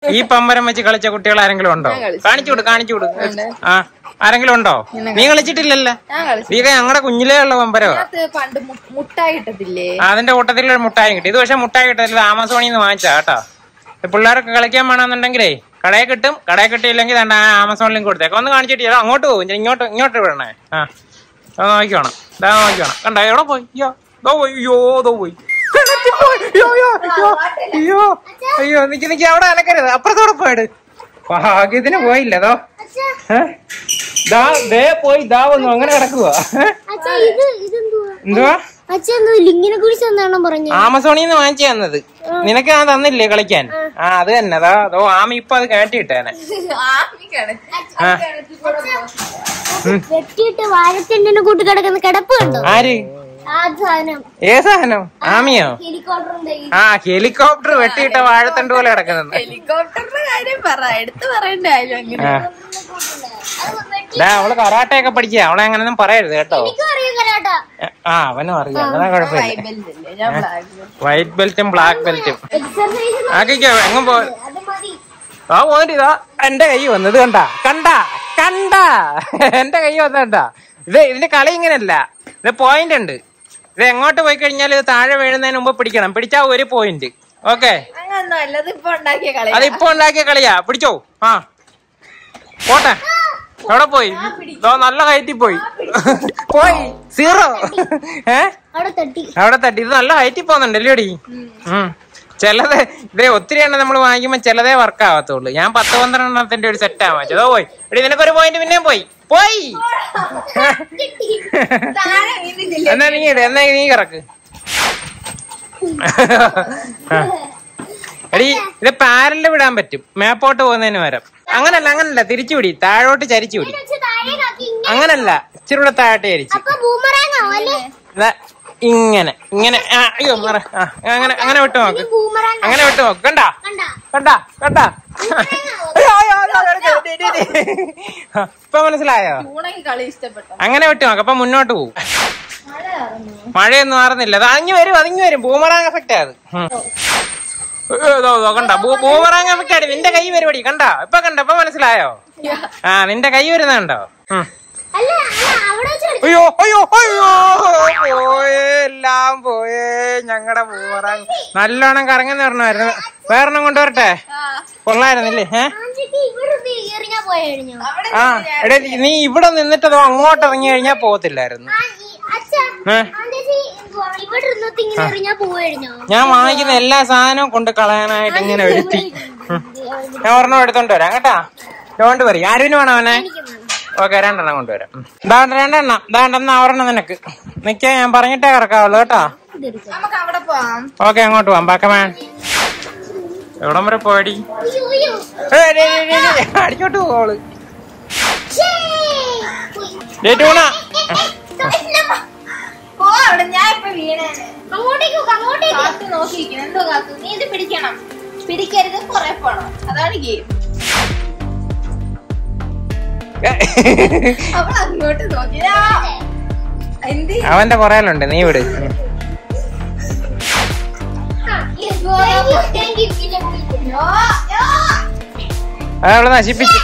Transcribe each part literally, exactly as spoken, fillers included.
ഈ പമ്പരം വെച്ച് കളിച്ച കുട്ടികൾ ആരെങ്കിലും ഉണ്ടോ? കാണിച്ചു കൊടു കാണിച്ചു കൊടു ആ ആരെങ്കിലും ഉണ്ടോ? നീ കളിച്ചിട്ടില്ലല്ലോ. നീ ഞങ്ങളുടെ കുഞ്ഞിലേ ഉള്ള പമ്പരോ. അതിന്റെ കൂട്ടത്തിൽ ഒരു മുട്ടായി കിട്ടി. ഇത് പക്ഷെ മുട്ടായി കിട്ടത്തില്ല, ആമസോണിൽ നിന്ന് വാങ്ങിച്ചാ കേട്ടോ. പിള്ളേർക്ക് കളിക്കാൻ വേണമെന്നുണ്ടെങ്കിലേ കടയിൽ കിട്ടും. കടയിൽ കിട്ടിയില്ലെങ്കിൽ തന്നെ ആമസോൺ ലിങ്ക് കൊടുത്തേക്കാം. ഒന്ന് കാണിച്ചിട്ട് അങ്ങോട്ട് പോകും, ഇങ്ങോട്ട് ഇങ്ങോട്ട് വിടണേ. ആ നോക്കിക്കോണം, ഇതാ നോക്കിക്കോണം. കണ്ടോ എവിടെ പോയി? അയ്യോ ദോ പോയി, അയ്യോ ദോ പോയി. അയ്യോ അയ്യോ നിക്ക് നിക്ക്, അവിടെ അലക്കരുത്, അപ്പുറത്തോടെ പോയിട്. ഭാഗ്യത്തിന് പോയില്ല. അതോ ദേ പോയി ദാ വന്നു, അങ്ങനെ കിടക്കുവാ. എന്തുവാ ആമസോണിൽ നിന്ന് വാങ്ങിച്ചു തന്നത്? നിനക്ക് ഞാൻ തന്നില്ലേ കളിക്കാൻ? ആ അത് തന്നെ. അതാ അതോ ആമി ഇപ്പൊ അത് കയറ്റിയിട്ടേനെ. ആര്? ഏ സാധനം? ആമിയോ? ആ ഹെലികോപ്റ്റർ വെട്ടിയിട്ട വാഴത്തണ്ട് പോലെ കിടക്കുന്നത്. ഹെലികോപ്റ്ററിന്റെ കാര്യം പറ, എടുത്ത് പറയണ്ടേ. അവള് കറാട്ടയൊക്കെ പഠിക്കുക, അവളെ അങ്ങനെയൊന്നും പറയരുത് കേട്ടോ. ആ അവനും അറിയാം, അതാ കുഴപ്പമില്ല. വൈറ്റ് ബെൽറ്റും ബ്ലാക്ക് ബെൽറ്റും ആക്കിക്കോ. എങ്ങും പോ. ആ പോന്നിട്ട് ഇതാ എന്റെ കൈ വന്നത് കണ്ടാ കണ്ടാ കണ്ടാ എന്റെ കൈ വന്നണ്ടാ. ഇത് ഇതിന്റെ കളി ഇങ്ങനെയല്ല, ഇത് പോയിന്റ് ഉണ്ട്. ഇത് എങ്ങോട്ട് പോയി കഴിഞ്ഞാൽ ഇത് താഴെ വീഴുന്നതിന് മുമ്പ് പിടിക്കണം. പിടിച്ചാ ഒരു പോയിന്റ്. ഓക്കെ, അതിപ്പോ ഉണ്ടാക്കിയ കളിയാ. പിടിച്ചോ. ആ പോട്ടെ. എവിടെ പോയി? നല്ല ഹൈറ്റിൽ പോയി പോയി സീറോ. ഏ അവിടെ തട്ടി. ഇത് നല്ല ഹൈറ്റിൽ പോകുന്നുണ്ടല്ലേ അടി. ഉം ചിലത് ഇതേ ഒത്തിരി എണ്ണം നമ്മൾ വാങ്ങിക്കുമ്പോ ചിലതേ വർക്ക് ആവത്തുള്ളൂ. ഞാൻ പത്ത് പന്ത്രണ്ടെണ്ണത്തിന്റെ ഒരു സെറ്റാ വാങ്ങിച്ചത്. പോയി എടി, നിനക്കൊരു പോയിന്റ് പിന്നെയും പോയി പോയി എന്നാ നീ ഇട്, എന്നാ നീ കിറക്ക്. എടി ഇത് പാരലില് വിടാൻ പറ്റും, മേപ്പോട്ട് പോകുന്നതിന് പകരം. അങ്ങനല്ല അങ്ങനല്ല, തിരിച്ചു വിടി, താഴോട്ട് ചരിച്ചു വിടി. അങ്ങനല്ല, ഇച്ചിരി കൂടെ താഴോട്ട് ചരിച്ചു. ഇങ്ങനെ ഇങ്ങനെ. അയ്യോ അങ്ങനെ അങ്ങനെ വിട്ടു നോക്ക്, അങ്ങനെ വിട്ടു നോക്ക്. കണ്ടാ കണ്ടാ കണ്ടാ ഇപ്പൊ മനസ്സിലായോ? അങ്ങനെ വിട്ടു നോക്ക്, അപ്പൊ മുന്നോട്ട് പോകും. മഴയൊന്നും മാറുന്നില്ല. അത് അഞ്ഞു വരും, അതിങ്ങു വരും. ബൂമറാങ് എഫക്റ്റ് അത്. കണ്ട ബൂമറാങ് എഫക്റ്റ് ആടി. നിന്റെ കൈ വരുപടി. കണ്ടാ ഇപ്പൊ കണ്ട ഇപ്പൊ മനസ്സിലായോ? ആ നിന്റെ കൈ വരുന്ന കണ്ടോ? അയ്യോ അയ്യോ അയ്യോ പോയേ, എല്ലാം പോയേ. ഞങ്ങളുടെ ബൂമറാങ് നല്ലോണം കറങ്ങുന്ന പറഞ്ഞായിരുന്നു. വേറെണ്ണം കൊണ്ടുവരട്ടെ? കൊള്ളായിരുന്നില്ലേ? ഏഹ് ആ എടേ, നീ ഇവിടെ നിന്നിട്ടതോ അങ്ങോട്ട് ഇറങ്ങി കഴിഞ്ഞാ പോകത്തില്ലായിരുന്നു. ഞാൻ വാങ്ങിക്കുന്ന എല്ലാ സാധനവും കൊണ്ട് കളയാനായിട്ട് ഇങ്ങനെ ഒരുത്തി. ഞാൻ ഒരെണ്ണം എടുത്തോണ്ട് വരാം കേട്ടാ. Don't worry. ആരും വേണം അവനെ? ഓക്കെ, രണ്ടെണ്ണം കൊണ്ടുവരാം. ദാണ്ട രണ്ടെണ്ണം. ദാണ്ടെന്നാ ഒരെണ്ണം നിനക്ക്. നിക്ക, ഞാൻ പറഞ്ഞിട്ടേ കിടക്കാവുള്ളൂ കേട്ടോ. ഓക്കെ, അങ്ങോട്ട് പോവാം. ബാക്കമാൻ എവിടം വരെ പോയടി? അടിച്ചോട്ട് പോവള്. പിടിക്കരുത്, കുറെ പോണം. അതാണ് ഗെയിം. അങ്ങോട്ട് നോക്കിയാ അവന്റെ കൊറേലുണ്ട്, നീ വിട്. അതവള് നശിപ്പിച്ചു.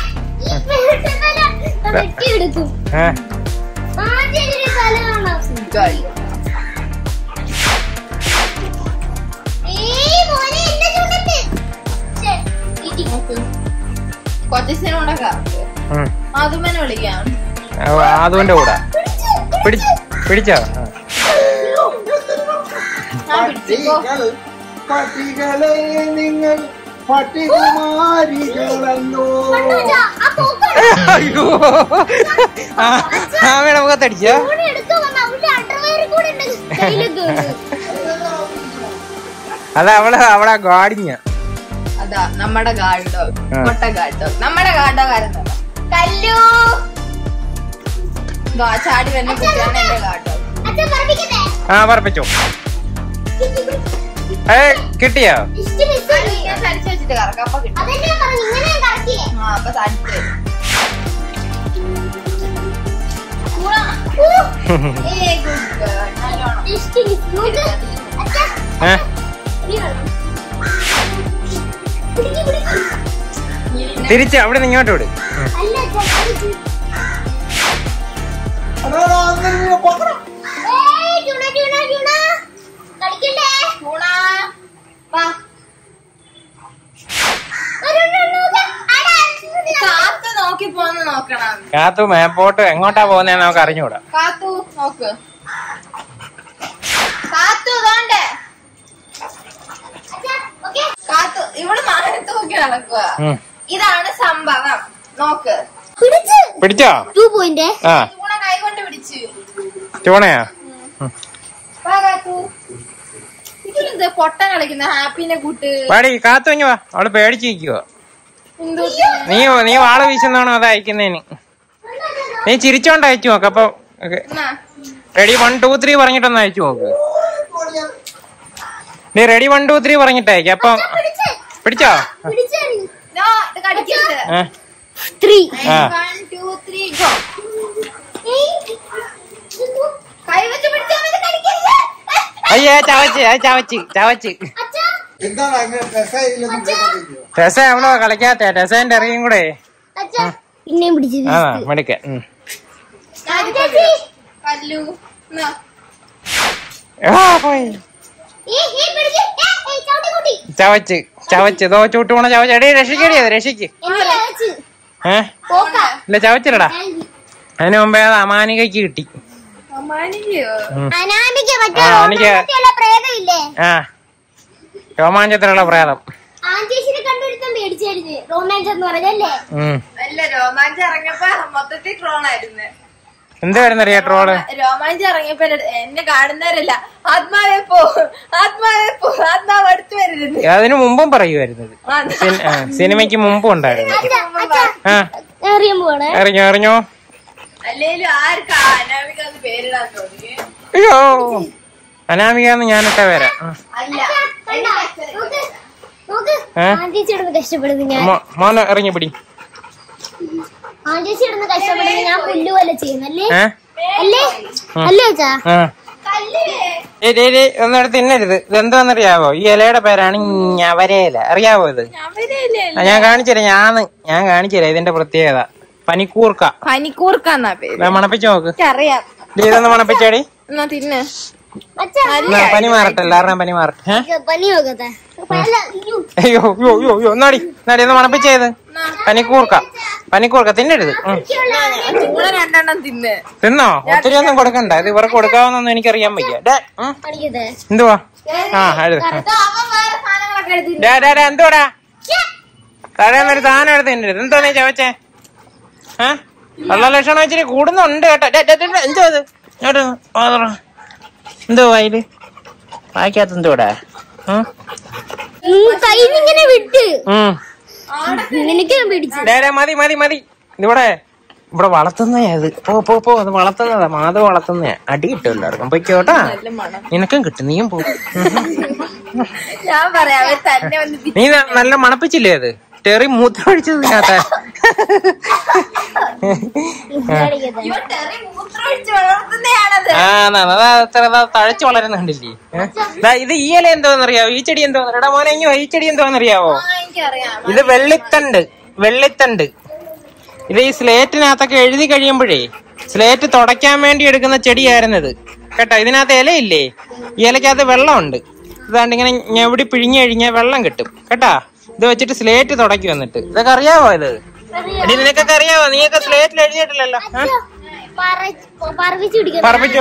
അതുകൊണ്ട് കൂടെ പിടിച്ചോ. പട്ടികളെ നിങ്ങൾ പട്ടികുമാരികളല്ലോ. അയ്യോ ആമയുടെ മുഖത്തടിച്ചോ? അതാ അവള് അവളെ ഗാഡിഞ്ഞ. അതാ നമ്മുടെ ഗാർഡ് ഡോഗ്, കൊട്ട ഗാർഡ് ഡോഗ്. നമ്മുടെ ഗാർഡ് ഡോഗ് ആയിരുന്നു കല്ലു. ചാടി വരുന്ന കുട്ടിയാണ് എന്റെ ഗാർഡ് ഡോഗ്. ആ പറപ്പിച്ചോ. ഏ കിട്ടിയോ? ഞാൻ തടിച്ചു വെച്ചിട്ട് കറക്കാം. അപ്പൊ കിട്ടും. ആ അപ്പൊ തടിച്ചു ഏ തിരിച്ച് അവിടെ നിന്ന് ഇങ്ങോട്ട് വിട്. കാത്തു മേപ്പോട്ട് എങ്ങോട്ടാ പോകുന്നേ നമുക്ക് അറിഞ്ഞൂടാ. കാത്തു നോക്ക്. കാത്തു തോണ്ടേ കാത്തു ഇവിടെ മാനത്ത് നോക്കി നടക്കുക. ഇതാണ് സംഭവം. നോക്ക്. പിടിച്ചോ? ആ ചൂണ കൈ കൊണ്ട് പിടിച്ചു. ചൂണയാ? ഇതിലെന്ത് പൊട്ട കളിക്കുന്ന ഹാപ്പിനെ കൂട്ട്. പാടി കാത്തു ഇങ്ങ് വാ. അവള് പേടിച്ചിരിക്കുവോ? നീ നീ വാള വീശുന്നാണോ അത് അയക്കുന്നതിന്? നീ ചിരിച്ചോണ്ട് അയച്ചു നോക്ക്. അപ്പൊ റെഡി വൺ ടു ത്രീ പറഞ്ഞിട്ടൊന്ന് അയച്ചു നോക്ക്. നീ റെഡി വൺ ടു ത്രീ പറഞ്ഞിട്ട് അയക്ക. അപ്പൊ പിടിച്ചോ? അയ്യേ ചവച്ച് ചവച്ച് ചവച്ച് ടെസ എവളോ കളിക്കാത്ത ടെസന്റെ അറിയും കൂടെ ആ മെടുക്ക. ചവച്ച് ചവച്ച് ദോ ചൂട്ടുപോണ ചവച്ച്. എടേ രക്ഷിക്കടി അത് രക്ഷിക്ക്. ഏ ഇല്ല ചവച്ചില്ലടാ. അതിന് മുമ്പേ അത് അമാനികയ്ക്ക് കിട്ടി. ആ രോമാഞ്ചത്തിലുള്ള പ്രേതം. എന്തായിരുന്നറിയാ ട്രോള്? രോമാഞ്ചം ഇറങ്ങിയപ്പോ എന്നെ കാണുന്നവരല്ല ആത്മാവെ പോ ആത്മാവെ പോ ആത്മാവ് അടുത്ത് വരരുത്. അതിനു മുമ്പും പറയുമായിരുന്നത്. സിനിമയ്ക്ക് മുമ്പും ഉണ്ടായിരുന്നു. അറിഞ്ഞോ അറിഞ്ഞോ? അല്ലേലും ആർക്കാ അനാമിക പേരിടാൻ തോന്നി? അയ്യോ അനാമിക എന്ന് ഞാനിട്ട പേരാ. മോനെ ഇറങ്ങി പിടി. ഒന്നെടുത്ത് തിന്നരുത്. ഇതെന്താന്നറിയാവോ? ഈ ഇലയുടെ പേരാണ് ഞവരയില. അറിയാവോ ഇത്? ഞാൻ കാണിച്ചുതരാം. ഞാൻ ഞാൻ കാണിച്ചുതരാം ഇതിന്റെ പ്രത്യേകത. പനിക്കൂർക്ക. പനിക്കൂർക്കാന്നാ പേര്. മണപ്പിച്ചു നോക്ക്. അറിയാം. ഇതൊന്ന് മണപ്പിച്ചാടി. തിന്ന്. പനി മാറട്ടെ. എല്ലാവരുടെയും പനി മാറട്ടെ. അയ്യോ യോ യോ യോ നാടി നാടി ഒന്ന് മണപ്പിച്ചത്. പനിക്കൂർക്ക പനിക്കൂർക്ക തിന്നരുത്. തിന്നോ? ഒത്തിരി ഒന്നും കൊടുക്കണ്ട. ഇത് ഇവർക്ക് കൊടുക്കാവുന്നൊന്നും എനിക്കറിയാൻ വയ്യ. എന്തുവാ? ആ എഴുത്. എന്തുവാടാ? തടയുന്നൊരു സാധനം എടുത്ത് തിന്നരുത്. എന്തോ നീ ചവച്ചേ? ഏ വെള്ള ലക്ഷണം വെച്ചിട്ട് കൂടുന്നുണ്ട് കേട്ടോ. എന്തോ അത് എന്തോ വായില് വായിക്കാത്ത എന്തോടാ? മതി മതി മതി. ഇതിവിടെ ഇവിടെ വളർത്തുന്നേ. അത് പോ പോ പോ അത് വളർത്തുന്നതാ. മാധവ് വളർത്തുന്നേ. അടി കിട്ടും എല്ലാവർക്കും. പൊയ്ക്കോട്ടാ. നിനക്കും കിട്ടും. നീയും പോ. നീ നല്ല മണപ്പിച്ചില്ലേ അത്? ടെറി മൂത്രം ഒഴിച്ചതിനകത്ത. ആ തഴച്ചു വളരുന്ന കണ്ടില്ലേ? ഇത് ഈ ഇല എന്തോന്നറിയാവോ? ഈ ചെടി എന്തോന്നറിയാ മോനെ? ഇങ്ങോ ഈ ചെടി എന്തോന്നറിയാവോ? ഇത് വെള്ളിത്തണ്ട്. വെള്ളിത്തണ്ട്. ഇത് ഈ സ്ലേറ്റിനകത്തൊക്കെ എഴുതി കഴിയുമ്പോഴേ സ്ലേറ്റ് തുടയ്ക്കാൻ വേണ്ടി എടുക്കുന്ന ചെടിയായിരുന്നത് കേട്ടോ. ഇതിനകത്ത് ഇലയില്ലേ? ഈ ഇലക്കകത്ത് വെള്ളമുണ്ട്. ഇതാണ്ട് ഇങ്ങനെ ഞെവിടി പിഴിഞ്ഞു കഴിഞ്ഞാൽ വെള്ളം കിട്ടും കേട്ടാ. ഇത് വെച്ചിട്ട് സ്ലേറ്റ് തുടക്കി വന്നിട്ട്. ഇതൊക്കെ അറിയാവോ? ഇത് എടി നിനക്കൊക്കെ അറിയാവോ? നീയൊക്കെ സ്ലേറ്റിൽ എഴുതിയിട്ടില്ലല്ലോ. പറപ്പിച്ചോ?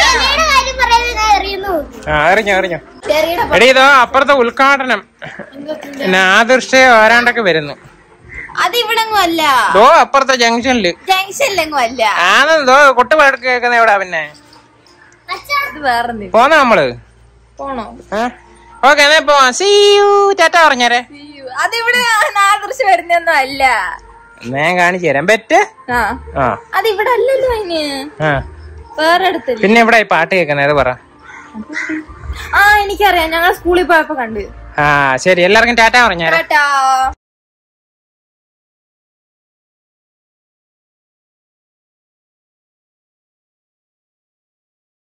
ആ അറിഞ്ഞോ അറിഞ്ഞോ. എടി ഇതോ അപ്പുറത്തെ ഉദ്ഘാടനം ആദർശ ആരാണ്ടൊക്കെ വരുന്നു. അത് ഇവിടെങ്ങും അല്ല. ദോ അപ്പുറത്തെ ജംഗ്ഷനില്. ജംഗ്ഷനിലെങ്ങും അല്ല. ആണെന്തോ കൊട്ട് വഴക്ക് കേൾക്കുന്ന എവിടാ പിന്നെ? പോന്ന നമ്മള് പോണോ? ഓക്കെ എന്നാ പോവാ. സീ യു ടാറ്റ പറഞ്ഞേരെ. അതിവിടെ ആദർശം വരുന്നൊന്നും അല്ല. ഞാൻ കാണിച്ചു തരാം. ബെറ്റ് അത് ഇവിടെ അല്ലല്ലോ. അതിന് വേറെ അടുത്ത്. പിന്നെ ഇവിടെ പാട്ട് കേൾക്കുന്നത് പറ. ആ എനിക്കറിയാം. ഞങ്ങൾ സ്കൂളിൽ പോയപ്പോ കണ്ട്. ആ ശരി. എല്ലാവർക്കും ടാറ്റ പറഞ്ഞേരെ.